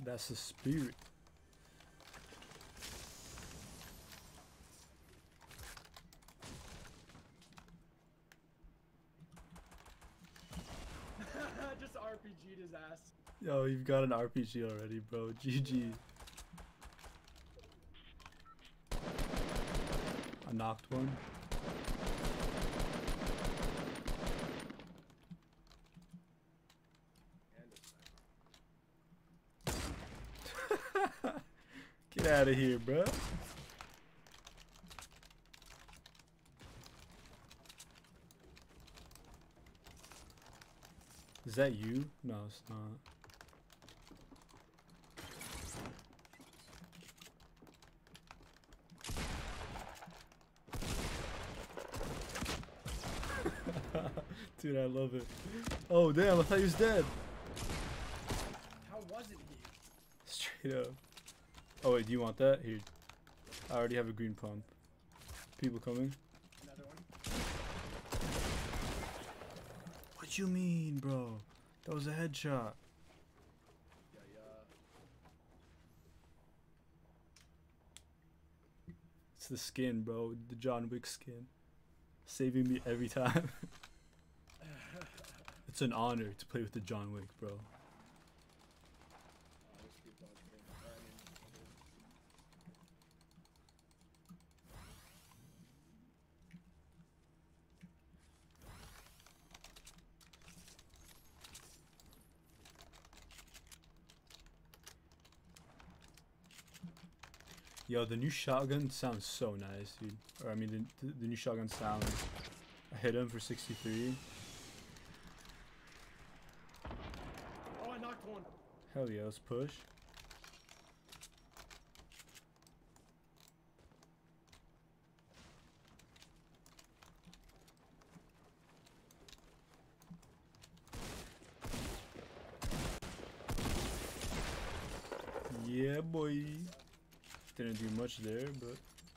That's the spirit. Just RPG'd his ass. Yo, you've got an RPG already, bro. GG. I knocked one. Get out of here, bro. Is that you? No, it's not. Dude, I love it. Oh, damn, I thought he was dead. How wasn't he? Straight up. Oh, wait, do you want that? Here. I already have a green pump. People coming? Another one. What you mean, bro? That was a headshot. Yeah. It's the skin, bro. The John Wick skin. Saving me every time. It's an honor to play with the John Wick, bro. Yo, the new shotgun sounds so nice, dude. Or I mean, the new shotgun sounds. I hit him for 63. Oh, I knocked one. Hell yeah, let's push. Yeah, boy. Didn't do much there, but.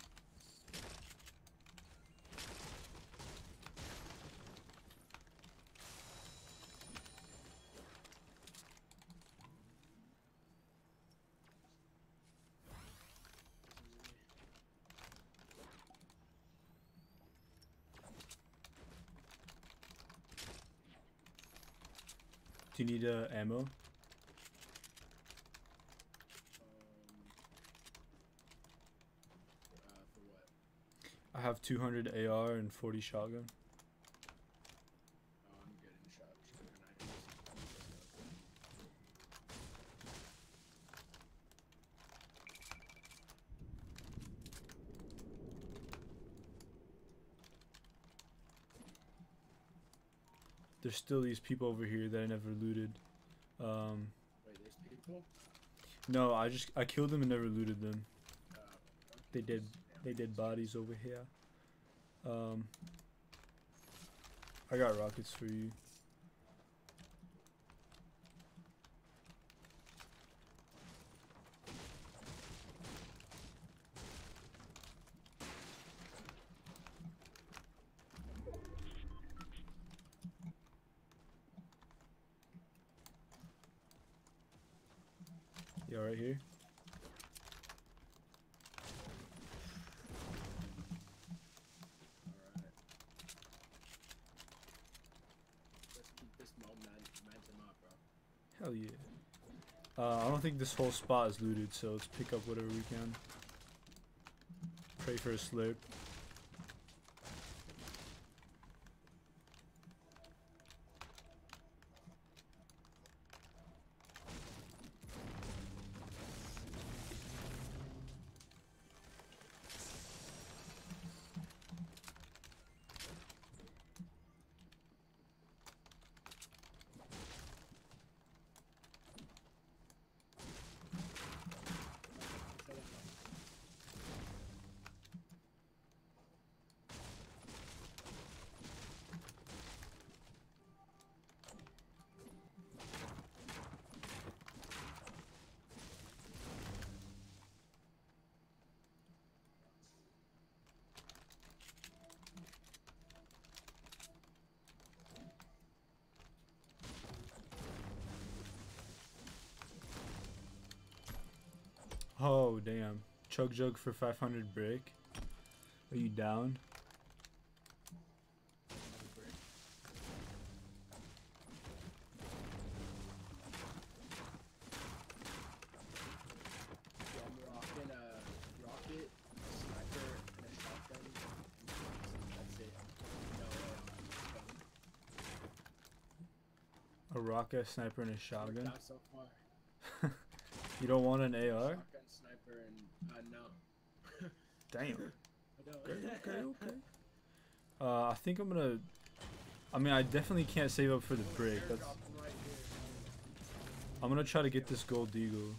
Do you need ammo? For what? I have 200 AR and 40 shotgun. Oh, I'm good in shot. There's still these people over here that I never looted. Wait, there's people? No, I killed them and never looted them. Okay. They did bodies over here. I got rockets for you. Yeah, right here. Alright. Let's keep this momentum up, bro. Hell yeah. I don't think this whole spot is looted, so let's pick up whatever we can. Pray for a slurp. Oh damn. Chug Jug for 500 brick. Are you down? Yeah, I'm rocking a rocket, a sniper, and a shotgun. That's it. No, A rocket, sniper, and a shotgun. Not so far. You don't want an AR? Shotgun, sniper, and no. Damn. I don't. Okay. I think I'm gonna. I mean, I definitely can't save up for the brick. That's. Airdrop right here. I'm gonna try to get this gold eagle.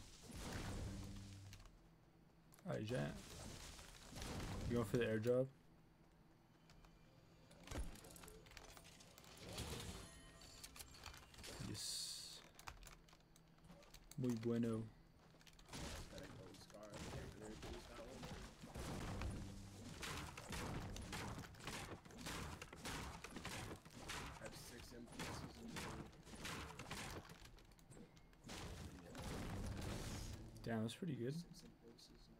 Alright, Jack. You going for the airdrop? Yes. Muy bueno. Got a gold scar. I can't really use that one. I have 6 impulses in the Damn, that's pretty good. 6 impulses now.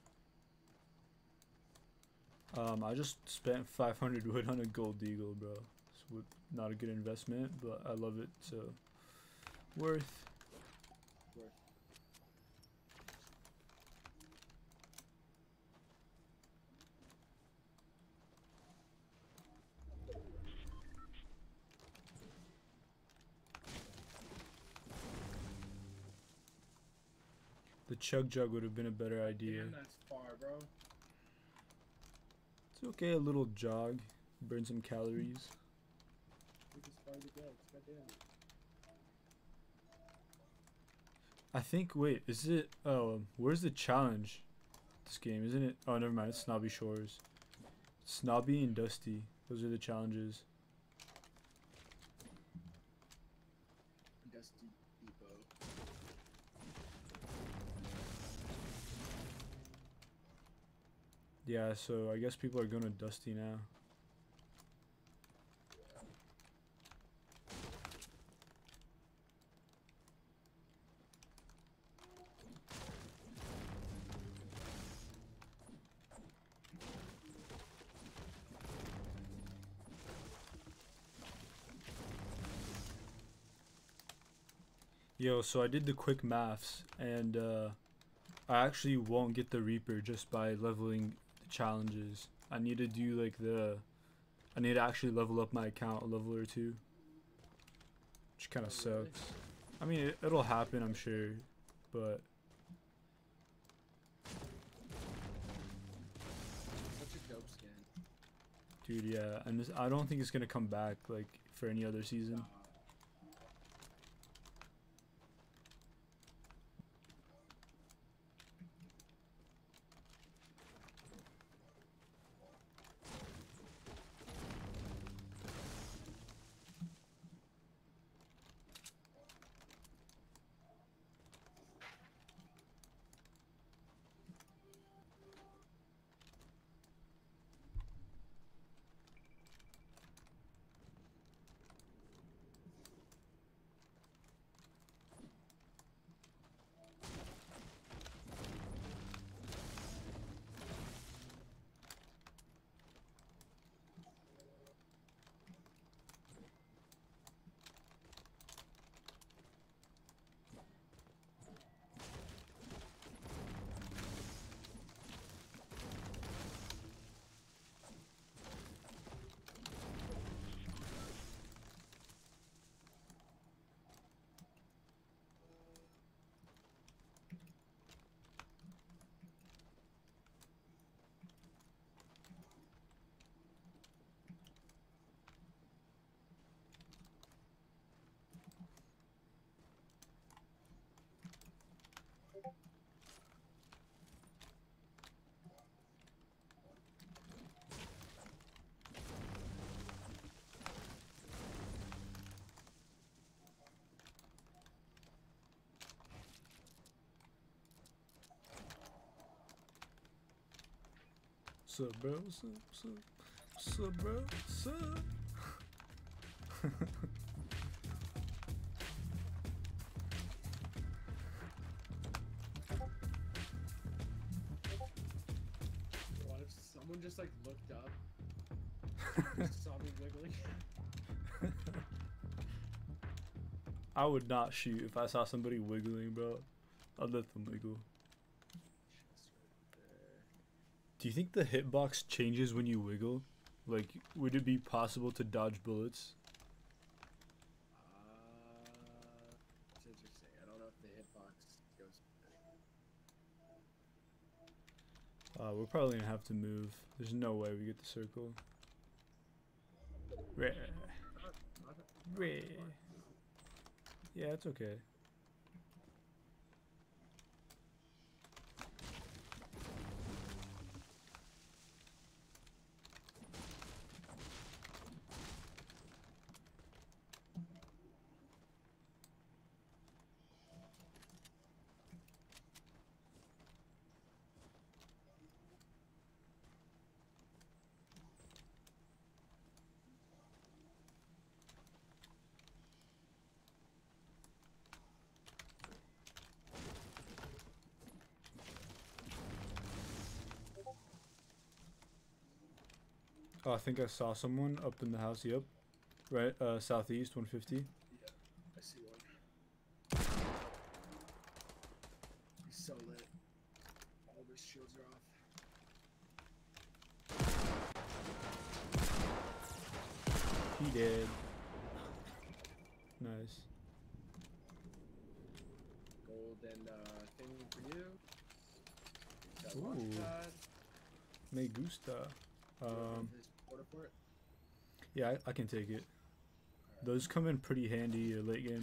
I just spent 500 wood on a gold eagle, bro. It's not a good investment, but I love it, so worth. Worth. The Chug Jug would have been a better idea. Damn, that's far, bro. It's okay, a little jog, burn some calories. We just far to go. Goddamn. I think, wait, is it, oh, where's the challenge? This game, isn't it? Oh, never mind, it's Snobby Shores. Snobby and Dusty, those are the challenges. Dusty Depot. Yeah, so I guess people are going to Dusty now. Yo, so I did the quick maths, and I actually won't get the Reaper just by leveling the challenges. I need to do like I need to actually level up my account a level or two, which kind of Oh, really? sucks. I mean, it'll happen, I'm sure, but Such a dope skin. dude, yeah, and I don't think it's gonna come back like for any other season. What's up, bro? What's up? What's up? What's up, bro? What's up? someone just like looked up, just saw me wiggling. I would not shoot if I saw somebody wiggling, bro. I'd let them wiggle. Just right there. Do you think the hitbox changes when you wiggle? Like, would it be possible to dodge bullets? That's interesting. I don't know if the hitbox goes. We're probably gonna have to move. There's no way we get the circle. Reh. Reh. Yeah, it's okay. Oh, I think I saw someone up in the house. Yep. Right, southeast, 150. Yeah, I see one. He's so lit. All of his shields are off. He did. Nice. Golden thing for you. Got Ooh. launch pad. Me gusta. His porta fort. Yeah, I can take it. Those come in pretty handy late game.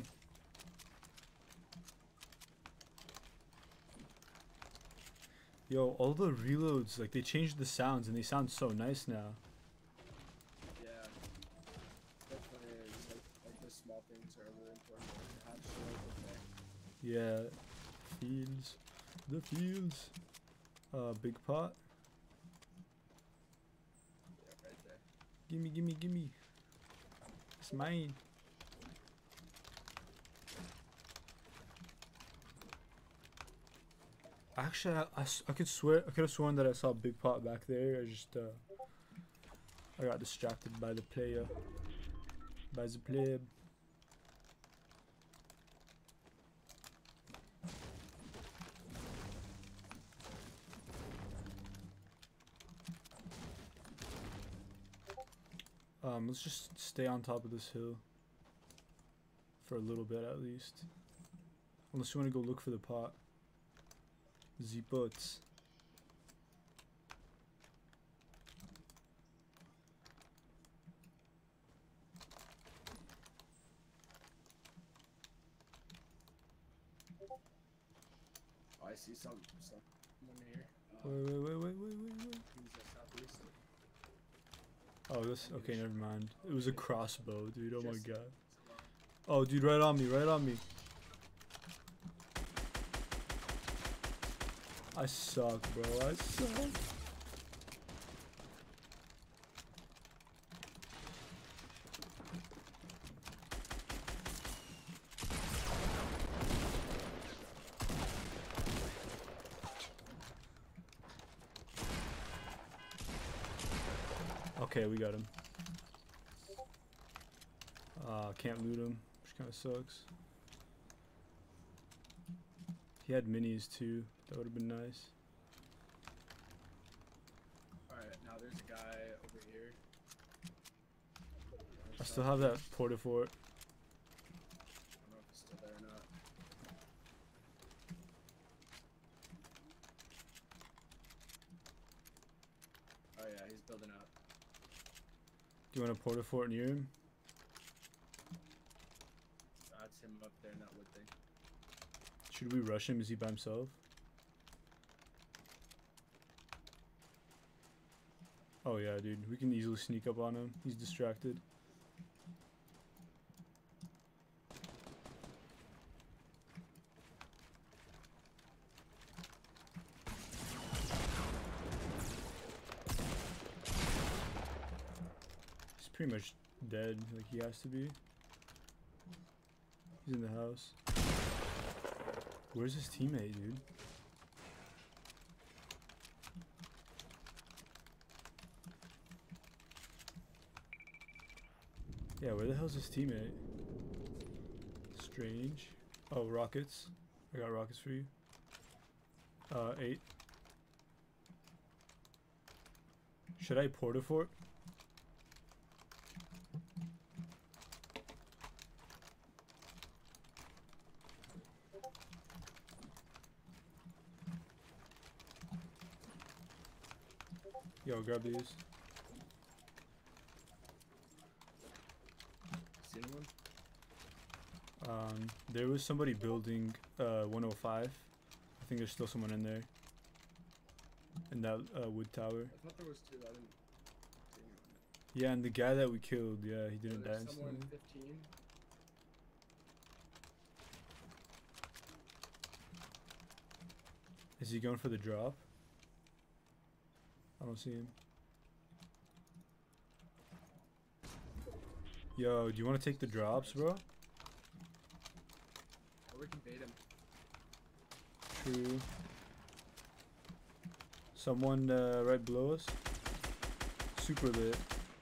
Yo, all the reloads, like they changed the sounds and they sound so nice now. Yeah. Definitely is. Like the small things are really important to have shield with there. Yeah, fields, the fields. Big pot. Yeah, right there. Gimme, gimme, gimme. It's mine. Actually, I could swear, I could have sworn that I saw a big pot back there. I just, I got distracted by the player. By the pleb. Let's just stay on top of this hill. For a little bit at least. Unless you want to go look for the pot. The pots. Oh, I see someone here. Wait. He's southeast. Oh, this. Okay, never mind. It was a crossbow, dude. Oh my Just- god. Oh, dude, right on me, right on me. I suck, bro. I suck. Okay, we got him. Can't loot him, which kind of sucks. He had minis too. That would have been nice. Alright, now there's a guy over here. I still have that porta fort. I don't know if he's still there or not. Oh yeah, he's building up. Do you want a porta fort near him? That's him up there in that wood thing. Should we rush him? Is he by himself? Oh yeah, dude. We can easily sneak up on him. He's distracted. He's pretty much dead, like he has to be. He's in the house. Where's his teammate, dude? Yeah, where the hell's his teammate? Strange. Oh, rockets. I got rockets for you. 8. Should I porta fort? Yo, grab these. See anyone? There was somebody building 105. I think there's still someone in there. In that wood tower. I thought there was 2. I didn't see anyone. Yeah, and the guy that we killed, yeah, he didn't die There's instantly. someone 15. Is he going for the drop? I don't see him. Yo, do you want to take the drops, bro? Or we can bait him. True. Someone right below us. Super lit.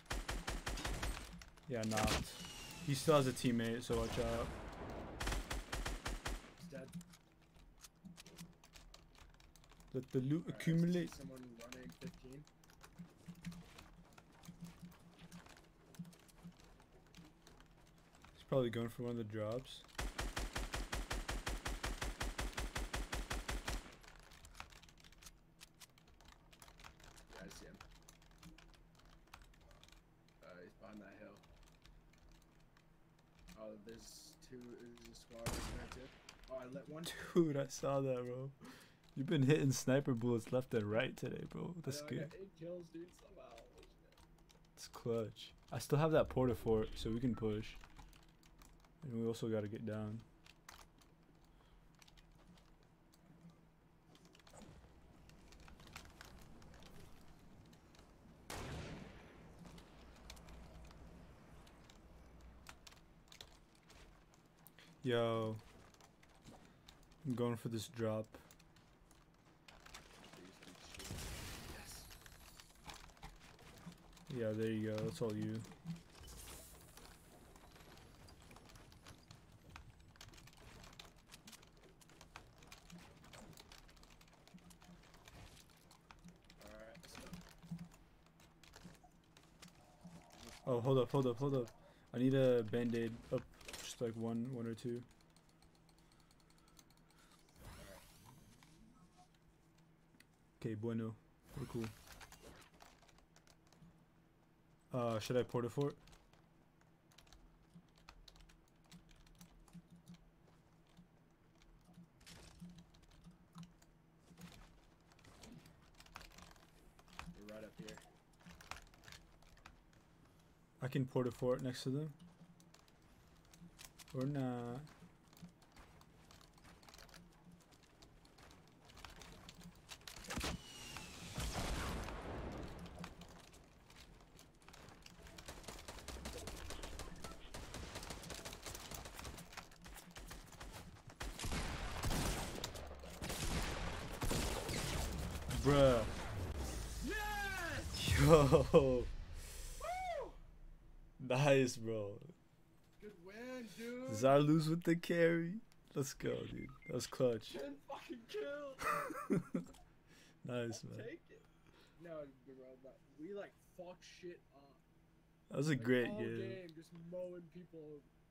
Yeah, knocked. He still has a teammate, so watch out. He's dead. Let the loot Alright, I see accumulate. someone running 15. He's probably going for one of the drops. Yeah, I see him. He's behind that hill. Oh, there's 2. There's a squad right there too. Oh, I lit one. Dude, I saw that, bro. You've been hitting sniper bullets left and right today, bro. That's I good. got 8 kills, dude, somehow. Holy shit. It's clutch. I still have that porta fort, so we can push. And we also gotta get down. Yo. I'm going for this drop. Yes. Yeah, there you go. That's all you. Alright, let's go. Oh, hold up, hold up, hold up. I need a band-aid up. Just like one or 2. Okay, bueno. We're cool. Should I porta fort? We're right up here. I can porta fort next to them. Or not. Bruh. Yes! Yo. Woo! Nice, bro. Good win, dude. Zarluz with the carry. Let's go, dude. That was clutch. 10 fucking kills. Nice, I'll man. take it. No, bro, but we like fuck shit up. That was a Like, great all game. game just mowing people